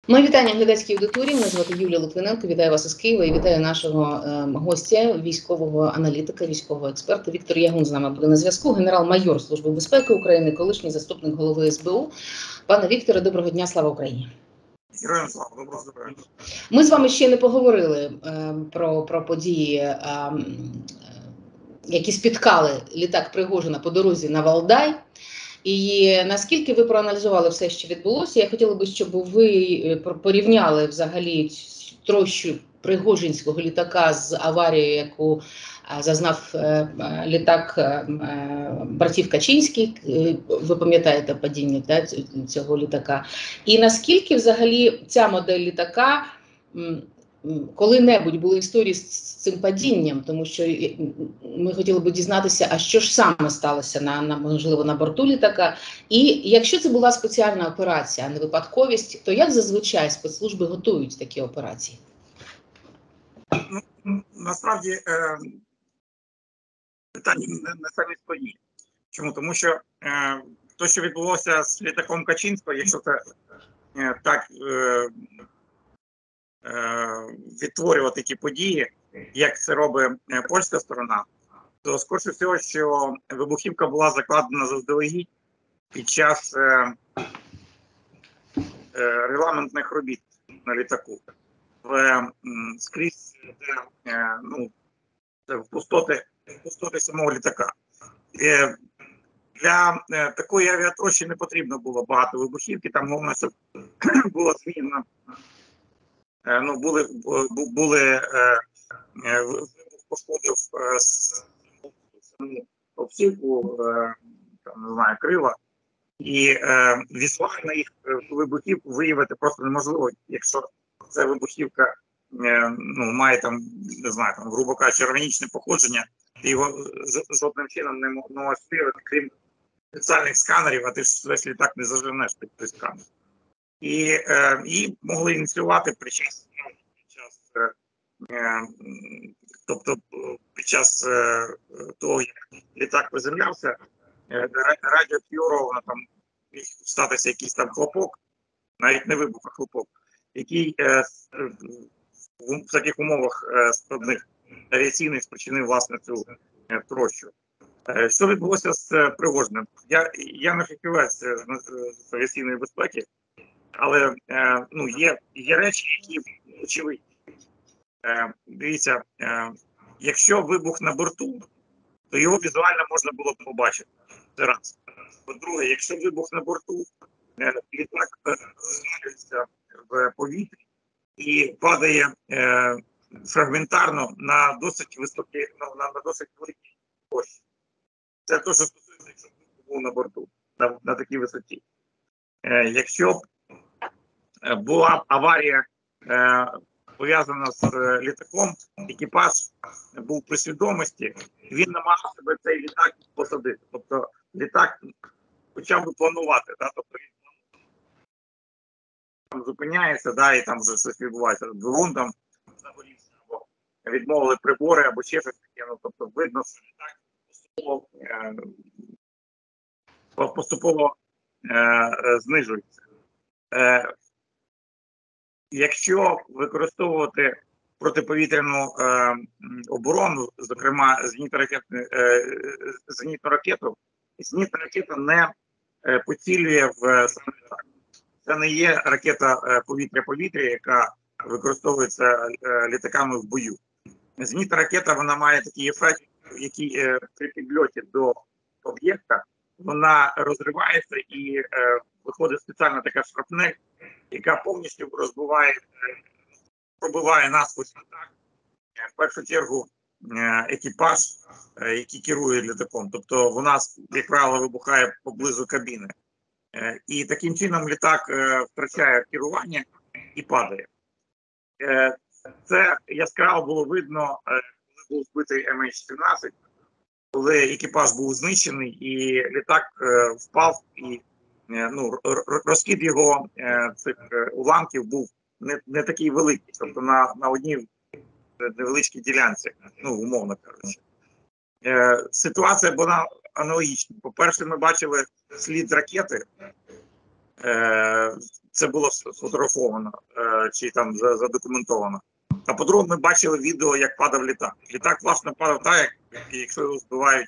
Мої вітання глядацькій аудиторії. Мене звати Юлія Литвиненко. Вітаю вас із Києва і вітаю нашого гостя, військового аналітика, військового експерта. Віктор Ягун з нами буде на зв'язку. Генерал-майор Служби безпеки України, колишній заступник голови СБУ. Пане Вікторе, доброго дня, слава Україні. Героям слава, доброго здоров'я. Ми з вами ще не поговорили про події, які спіткали літак Пригожина по дорозі на Валдай. І наскільки ви проаналізували все, що відбулося, я хотіла би, щоб ви порівняли взагалі трощу пригожинського літака з аварією, яку зазнав літак братів Качинських. Ви пам'ятаєте падіння цього літака. І наскільки взагалі ця модель літака коли-небудь були історії з цим падінням, тому що ми хотіли б дізнатися, а що ж саме сталося можливо, на борту літака. І якщо це була спеціальна операція, а не випадковість, то як зазвичай спецслужби готують такі операції? Насправді питання не самі складні. Чому? Тому що те, що відбулося з літаком Качинського, якщо це так відтворювати ті події, як це робить польська сторона, то скоріше всього, що вибухівка була закладена заздалегідь під час регламентних робіт на літаку. Скрізь в пустоти самого літака. Для такої авіатрощі не потрібно було багато вибухівки, там головне, щоб було змінено. Були пошкодив саму обсівку, не знаю, крила, і візуально їх вибухівку виявити просто неможливо, якщо ця вибухівка має там, не знаю, там, грубо кажучи, органічне походження, ти його жодним чином не можеш виявити, крім спеціальних сканерів, а ти ж весь літак не заженеш під той сканер. І могли ініціювати під час того, як літак приземлявся, радіопіоровано там міг статися якийсь там хлопок, навіть не вибух, а хлопок, який в таких умовах складних авіаційних спричинив, власне, цю трощу. Що відбулося з Пригожиним? Я не фахівець з авіаційної безпеки, але є речі, які очевидні. Дивіться, якщо вибух на борту, то його візуально можна було б побачити. Це раз. По-друге, якщо вибух на борту, літак розвалюється в повітрі і падає фрагментарно на досить високій, на досить великій площі. Це те, що стосується, якщо вибух був на борту, на такій висоті. Якщо б була аварія пов'язана з літаком, екіпаж був при свідомості, він намагався би цей літак посадити. Тобто літак почав би планувати, тобто він там зупиняється, і там вже щось відбувається. Двигун там загорівся, або відмовили прибори, або ще щось таке. Тобто видно, що літак поступово знижується. Якщо використовувати протиповітряну оборону, зокрема зенітну ракету, зенітна ракета не поцілює в сам літак. Це не є ракета повітря-повітря, яка використовується літаками в бою. Зенітна ракета, вона має такий ефект, який при підльоті до об'єкта, вона розривається і виходить спеціальна така шрапнель, яка повністю пробиває насквозь літак, в першу чергу екіпаж, який керує літаком. Тобто вона, як правило, вибухає поблизу кабіни. І таким чином літак втрачає керування і падає. Це яскраво було видно, коли був збитий MH17, коли екіпаж був знищений і літак впав, і розкид його цих уламків був не такий великий, тобто на одній невеличкій ділянці, умовно кажучи. Ситуація була аналогічна. По-перше, ми бачили слід ракети, це було сфотографовано чи там задокументовано. А по-друге, ми бачили відео, як падав літак. Літак, власне, падав так, як якщо його збивають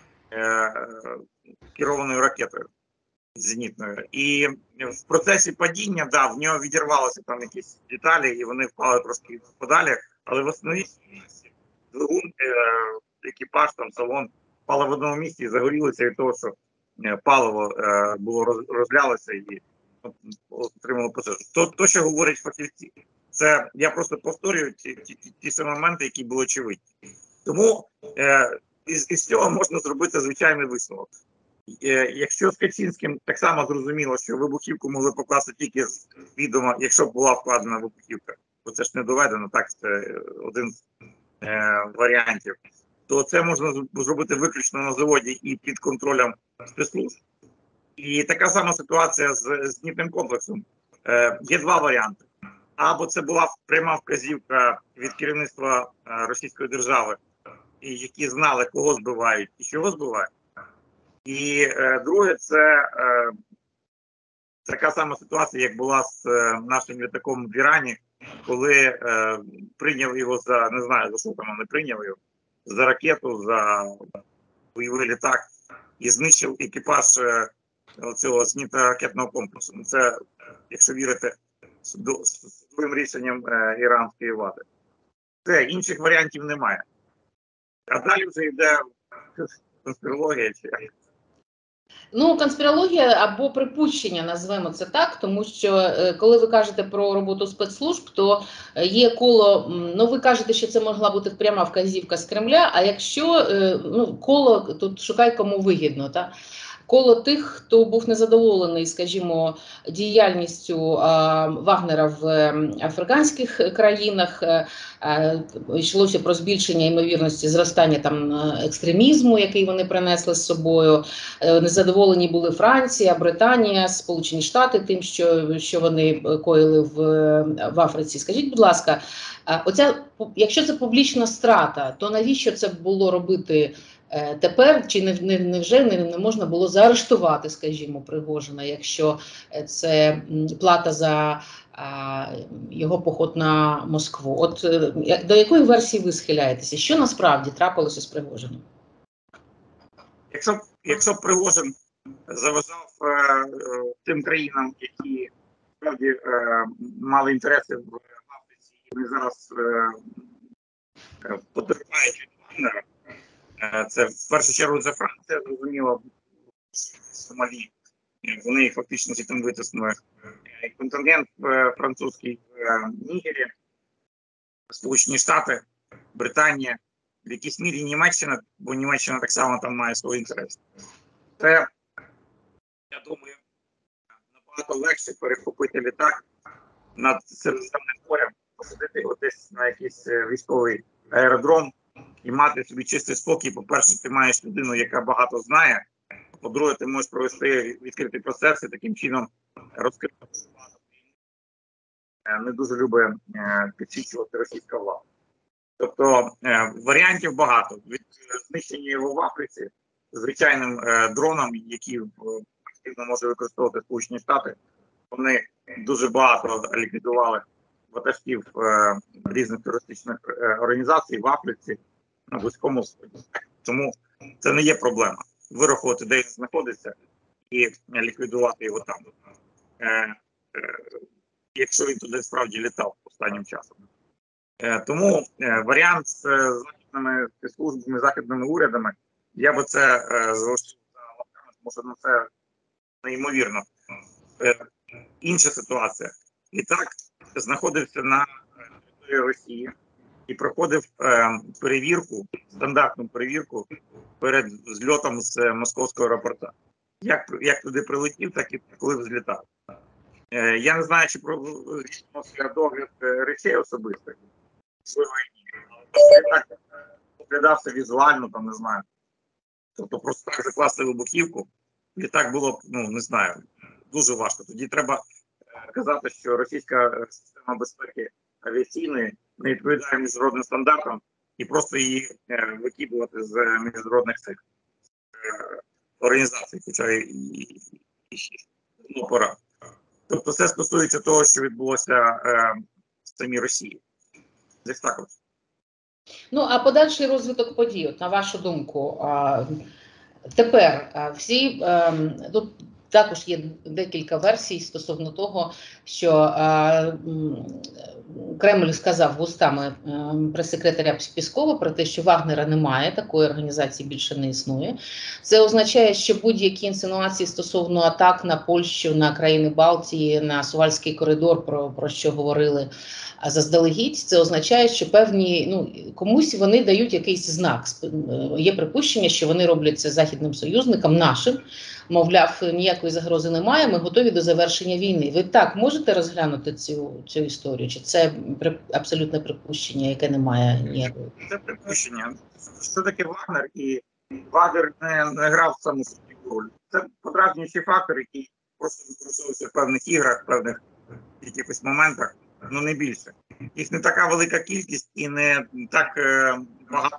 керованою ракетою зенітною. І в процесі падіння, да, в нього відірвалися там якісь деталі, і вони впали трошки подалі, але в основній двигун, екіпаж, там, салон впали в одному місці і загорілися від того, що паливо було розлялося і отримало пожежу. То, що говорять фахівці, це я просто повторюю ті самі моменти, які були очевидні. Тому із цього можна зробити звичайний висновок. Якщо з Качинським так само зрозуміло, що вибухівку могли покласти тільки з відома, якщо б була вкладена вибухівка, бо це ж не доведено, так, це один з варіантів, то це можна зробити виключно на заводі і під контролем спецслужб. І така сама ситуація з зенітним комплексом. Є два варіанти. Або це була пряма вказівка від керівництва Російської держави, які знали, кого збивають і чого збивають. І друге, це така сама ситуація, як була з нашим літаком в Ірані, коли прийняли його за, не знаю, за що там не прийняли його, за ракету, за бойовий літак і знищив екіпаж цього зенітно-ракетного комплексу. Це, якщо вірити, судовим рішенням іранської влади. Це, інших варіантів немає. А далі вже йде конспірологія чи як? Ну, конспірологія або припущення, назвемо це так, тому що коли ви кажете про роботу спецслужб, то є коло, ну ви кажете, що це могла бути пряма вказівка з Кремля, а якщо, ну, коло, тут шукай кому вигідно, так? Коло тих, хто був незадоволений, скажімо, діяльністю Вагнера в африканських країнах, йшлося про збільшення ймовірності зростання там екстремізму, який вони принесли з собою. Незадоволені були Франція, Британія, Сполучені Штати тим, що вони коїли в Африці. Скажіть, будь ласка, якщо це публічна страта, то навіщо це було робити тепер, чи невже не можна було заарештувати, скажімо, Пригожина, якщо це плата за його поход на Москву? От до якої версії ви схиляєтеся? Що насправді трапилося з Пригожином? Якщо Пригожин заважав тим країнам, які справді мали інтереси в Африці, і вони зараз потерпають від Вагнера, це в першу чергу це Франція, зрозуміло, Сомалі. Вони їх фактично звідти витиснули. Контингент французький в Нігері, Сполучені Штати, Британія, в якійсь мірі Німеччина, бо Німеччина так само там має свій інтерес. Це, я думаю, набагато легше перехопити літак над Середземним морем, посадити його десь на якийсь військовий аеродром і мати собі чистий спокій. По-перше, ти маєш людину, яка багато знає. По-друге, ти можеш провести відкритий процес і таким чином розкрити багато. Не дуже любить підсвічувати російська влада. Тобто варіантів багато. Від знищення його в Африці звичайним дроном, які активно може використовувати Сполучені Штати, вони дуже багато ліквідували ватажків різних терористичних організацій в Африці, на Близькому Сході. Тому це не є проблема. Вирахувати, де він знаходиться, і ліквідувати його там. Якщо він туди справді літав останнім часом. Тому варіант з західними спецслужбами, західними урядами, я би це залишив за лапками, тому що ну, це неймовірно. Інша ситуація. Літак знаходився на території Росії і проходив перевірку, стандартну перевірку перед зльотом з московського аеропорту. Як туди прилетів, так і коли взлітав. Я не знаю, чи проводився догляд речей особистих. Так оглядався візуально, там, не знаю. Тобто просто так закласти вибухівку, літак було, ну, не знаю, дуже важко. Тоді треба казати, що російська система безпеки авіаційної не відповідає міжнародним стандартам і просто її викидувати з міжнародних цих організацій, хоча і пора. Тобто це стосується того, що відбулося в самій Росії. Десь так от. Ну, а подальший розвиток подій, от, на вашу думку, тепер всі тут також є декілька версій стосовно того, що Кремль сказав вустами прес-секретаря Піскова про те, що Вагнера немає, такої організації більше не існує. Це означає, що будь-які інсинуації стосовно атак на Польщу, на країни Балтії, на Сувальський коридор, про що говорили заздалегідь, це означає, що певні, комусь вони дають якийсь знак. Є припущення, що вони роблять це західним союзникам нашим. Мовляв, ніякої загрози немає, ми готові до завершення війни. Ви так можете розглянути цю історію? Чи це абсолютне припущення, яке не має ніякої? Це припущення. Що таке Вагнер? І Вагнер не грав саму роль. Це подразнюючий фактор, який просто використовується в певних іграх, в певних якихось моментах, але не більше. Їх не така велика кількість і не так багато.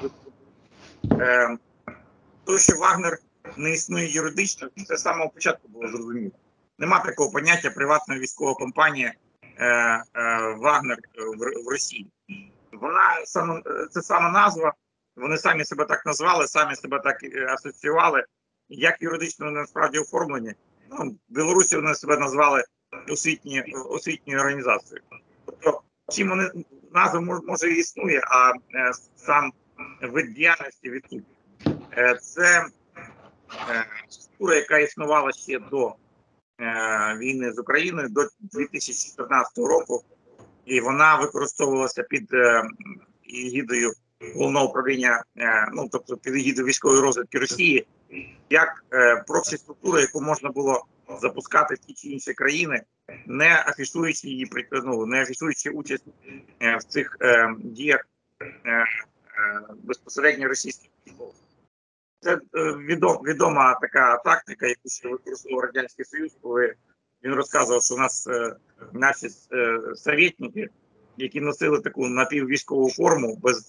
То, що Вагнер не існує юридично, це з самого початку було зрозуміло. Нема такого поняття приватна військова компанія Вагнер в Росії. Це сама назва, вони самі себе так назвали, самі себе так асоціювали. Як юридично вони насправді оформлені. В Білорусі вони себе назвали освітньою організацією. Тобто, чим вони назва може і існує, а сам вид діяльності відсутній. Це структура, яка існувала ще до війни з Україною, до 2014 року, і вона використовувалася під егідою Головного управління, тобто під егідою військової розвідки Росії, як проксі-структура, яку можна було запускати в ті чи інші країни, не афішуючи її, не афішуючи участь в цих діях безпосередньо російських військових. Це відома така тактика, яку ще використовував Радянський Союз, коли він розказував, що у нас наші советники, які носили таку напіввійськову форму без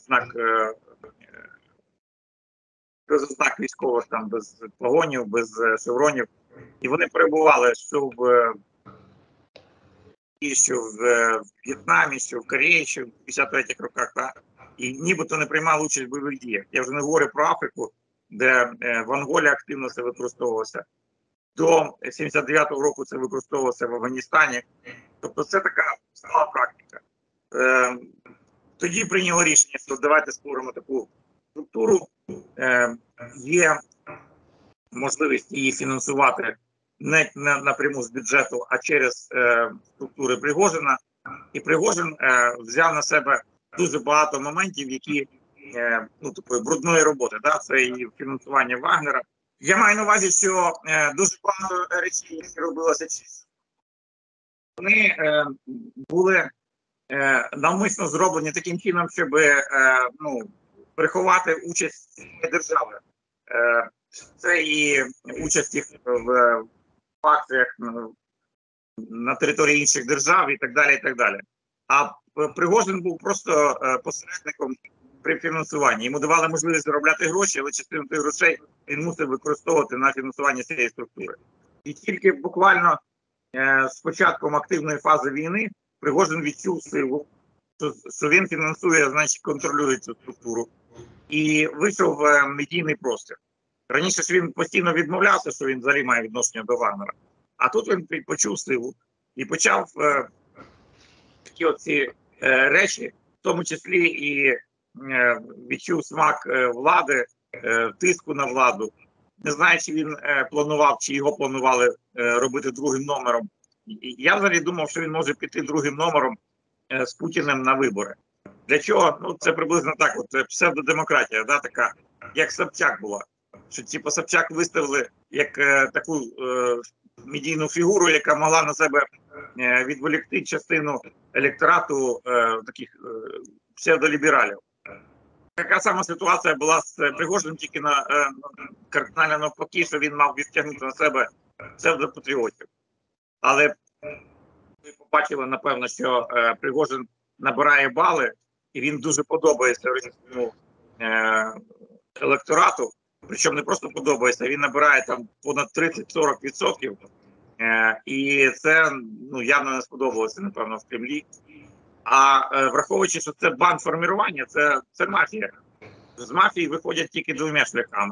ознак військових, там, без погонів, без шевронів, і вони перебували що в В'єтнамі, що в Кореї, що в 53-х роках, і нібито не приймали участь в бойових діях. Я вже не говорю про Африку, де в Анголі активно це використовувалося. До 79-го року це використовувалося в Афганістані. Тобто це така стала практика. Тоді прийняло рішення, що давайте створимо таку структуру. Є можливість її фінансувати не напряму з бюджету, а через структури Пригожина. І Пригожин взяв на себе дуже багато моментів, які такої брудної роботи. Це і фінансування Вагнера. Я маю на увазі, що дуже багато речей, які робилося чисто, вони були навмисно зроблені таким чином, щоб приховати участь держави. Це і участь їх в акціях на території інших держав і так далі, і так далі. А Пригожин був просто посередником при фінансуванні. Йому давали можливість заробляти гроші, але частину тих грошей він мусив використовувати на фінансування цієї структури. І тільки буквально з початком активної фази війни Пригожин відчув силу, що він фінансує, значить контролює цю структуру. І вийшов в медійний простір. Раніше ж він постійно відмовлявся, що він взагалі має відношення до Вагнера. А тут він почув силу і почав такі оці речі, в тому числі і відчув смак влади, тиску на владу. Не знаю, чи він планував, чи його планували робити другим номером. Я взагалі думав, що він може піти другим номером з Путіним на вибори. Для чого? Це приблизно так, псевдодемократія, така, як Собчак була. Що Собчак виставили як таку медійну фігуру, яка могла на себе відволікти частину електорату таких псевдолібералів. Така сама ситуація була з Пригожиним, тільки кардинально навпаки, що він мав відтягнути на себе псевдопатріотів. Але ви побачили, напевно, що Пригожин набирає бали, і він дуже подобається російському електорату. Причому не просто подобається, він набирає там понад 30-40%. І це явно не сподобалося, напевно, в Кремлі. А враховуючи, що це бандформування, це мафія. З мафії виходять тільки двома шляхами.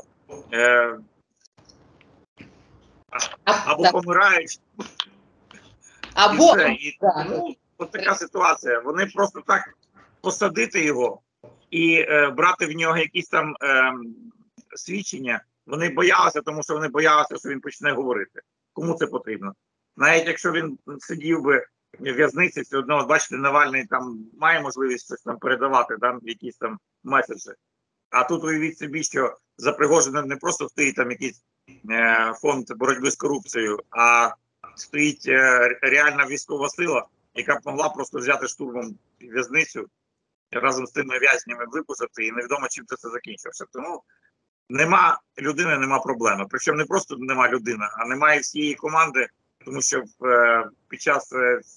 Або помирають, і все. От така ситуація. Вони просто так посадити його і брати в нього якісь там свідчення, вони боялися, тому що вони боялися, що він почне говорити. Кому це потрібно? Навіть якщо він сидів би в в'язниці, все одно, бачите, Навальний там має можливість щось там передавати, там якісь там меседжі. А тут уявіть собі, що за Пригожиним не просто стоїть там якийсь фонд боротьби з корупцією, а стоїть реальна військова сила, яка б могла просто взяти штурмом в'язницю, разом з тими в'язнями випустити, і невідомо, чим це закінчилося. Тому нема людини, нема проблеми. Причому не просто нема людини, а немає всієї команди, тому що під час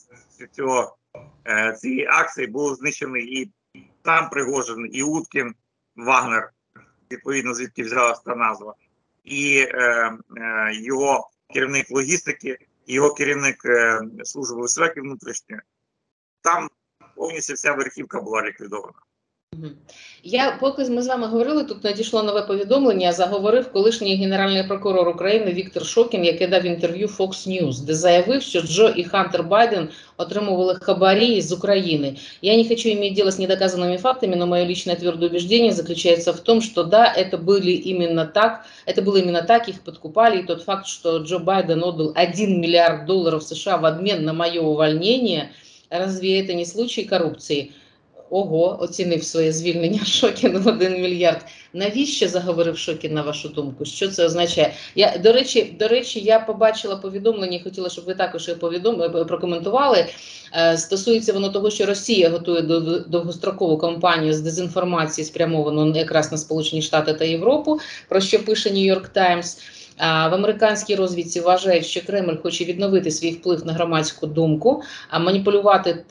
цієї акції був знищений і сам Пригожин, і Уткін, Вагнер, відповідно, звідки взялася та назва, і його керівник логістики, і його керівник служби безпеки внутрішньої. Там повністю вся верхівка була ліквідована. Поки ми з вами говорили, тут надійшло нове повідомлення, заговорив колишній генеральний прокурор України Віктор Шокін, який дав інтерв'ю Fox News, де заявив, що Джо і Хантер Байден отримували хабарі з України. Я не хочу иметь дело с недоказанными фактами, но мое личное твердое убеждение заключается в том, что да, это было именно так, их подкупали, и тот факт, что Джо Байден отдал $1 миллиард США в обмен на мое увольнение, разве это не случай коррупции? Ого, оцінив своє звільнення Шокін в 1 мільярд. Навіщо заговорив Шокін, на вашу думку? Що це означає? До речі, я побачила повідомлення, хотіла, щоб ви також його прокоментували. Стосується воно того, що Росія готує довгострокову кампанію з дезінформації, спрямовану якраз на Сполучені Штати та Європу, про що пише Нью-Йорк Таймс. В американській розвідці вважають, що Кремль хоче відновити свій вплив на громадську думку, а маніпулювати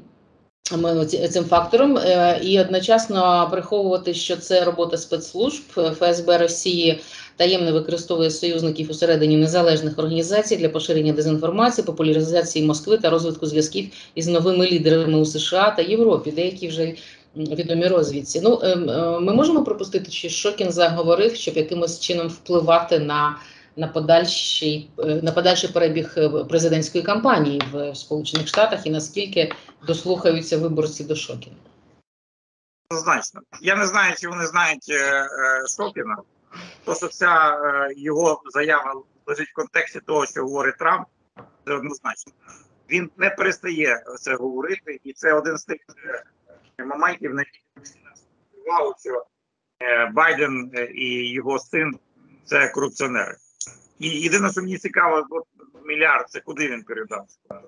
цим фактором і одночасно приховувати, що це робота спецслужб. ФСБ Росії таємно використовує союзників усередині незалежних організацій для поширення дезінформації, популяризації Москви та розвитку зв'язків із новими лідерами у США та Європі, деякі вже відомі розвідці. Ми можемо припустити, що Шокін заговорив, щоб якимось чином впливати на подальший перебіг президентської кампанії в Сполучених Штатах, і наскільки дослухаються виборці до Шокіна? Однозначно. Я не знаю, чи вони знають Шокіна. Просто ця його заява лежить в контексті того, що говорить Трамп, це однозначно. Він не перестає це говорити, і це один з тих моментів, на які увагу, що Байден і його син – це корупціонери. І єдине, що мені цікаво, от мільярд, це куди він передав?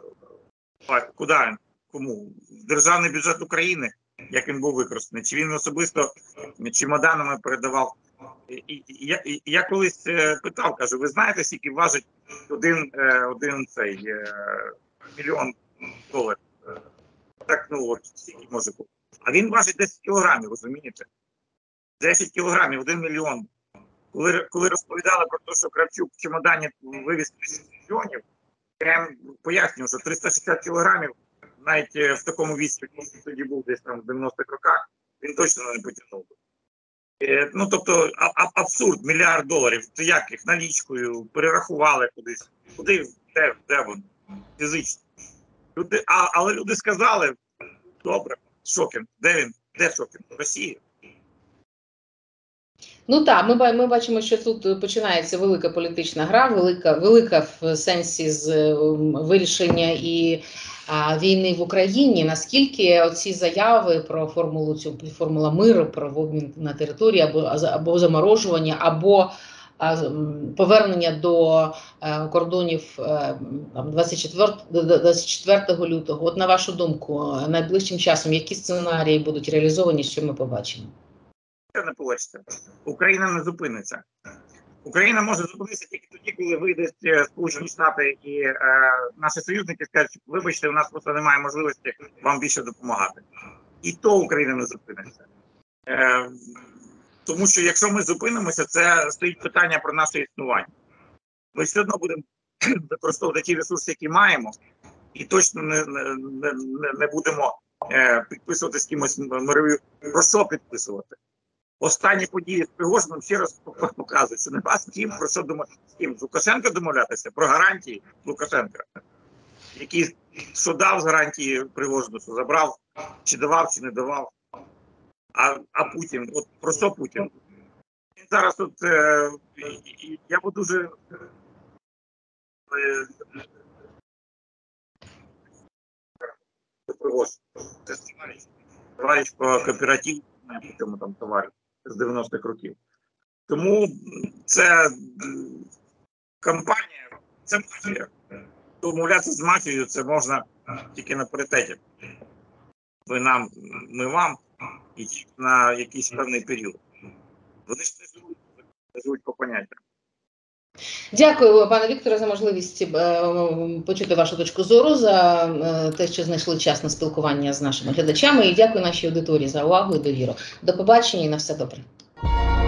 Куди він? Кому? В державний бюджет України, як він був використаний? Чи він особисто чемоданами передавав? Я колись питав, кажу, ви знаєте, скільки важить один цей $1 мільйон? Так, скільки може бути? А він важить 10 кілограмів, розумієте? 10 кілограмів, 1 мільйон. Коли розповідали про те, що Кравчук в чемодані вивіз 30 мільйонів, я пояснював, що 360 кілограмів навіть в такому віці, який тоді був десь там в 90-х роках, він точно не потягнув. Тобто абсурд, $1 мільярд. Це як їх налічкою перерахували кудись? Куди, де вони? Фізично. Але люди сказали, добре, Шокін, де він? Де Шокін? В Росії. Ми бачимо, що тут починається велика політична гра, велика в сенсі з вирішення і війни в Україні. Наскільки оці заяви про формула миру, про обмін на території або заморожування, або повернення до кордонів 24 лютого. От на вашу думку, найближчим часом які сценарії будуть реалізовані, що ми побачимо? Не побачите. Україна не зупиниться. Україна може зупинитися тільки тоді, коли вийдуть Сполучені Штати і наші союзники скажуть, вибачте, у нас просто немає можливості вам більше допомагати. І то Україна не зупиниться. Тому що якщо ми зупинимося, це стоїть питання про наше існування. Ми все одно будемо використовувати ті ресурси, які маємо, і точно не будемо підписувати з кимось мирові. Про що підписувати? Останні події з Пригожином ще раз показують, що не з ким, про що з ким? З Лукашенка домовлятися? Про гарантії Лукашенка, який що дав з гарантії Пригожину, що забрав, чи давав, чи не давав. А Путін, от про що Путін? Він зараз от, я б дуже Пригожин. Це товариш по кооперативу, по цьому там товариш з 90-х років. Тому це кампанія, це мафія. Домовлятися з мафією це можна тільки на паритеті. Ви нам, ми вам, і тільки на якийсь певний період. Вони ж не живуть по поняттям. Дякую, пане Вікторе, за можливість почути вашу точку зору, за те, що знайшли час на спілкування з нашими глядачами. І дякую нашій аудиторії за увагу і довіру. До побачення і на все добре.